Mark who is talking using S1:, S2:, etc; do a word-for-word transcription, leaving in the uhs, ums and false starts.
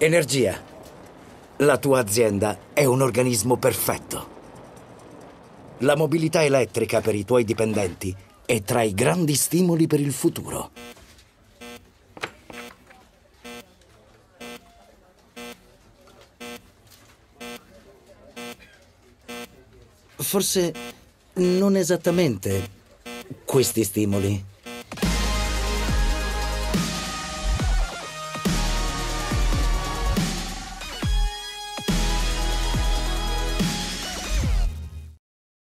S1: Energia. La tua azienda è un organismo perfetto. La mobilità elettrica per i tuoi dipendenti è tra i grandi stimoli per il futuro. Forse non esattamente questi stimoli.